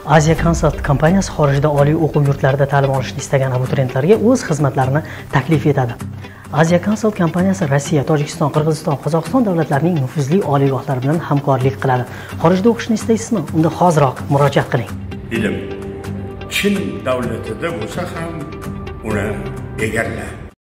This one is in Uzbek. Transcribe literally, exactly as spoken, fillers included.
Asia Consult kompaniyasi xorijda oliy o'quv yurtlarida ta'lim olishni istagan abituriyentlarga o'z xizmatlarini taklif etadi. Asia Consult kompaniyasi Rossiya, Tojikiston, Qirg'iziston, Qozog'iston davlatlarining nufuzli oliygohlari bilan hamkorlik qiladi. Xorijda o'qishni istaysizmi? Unda hoziroq murojaat qiling. Ilm Chin davlatida bo'lsa ham uni egallar.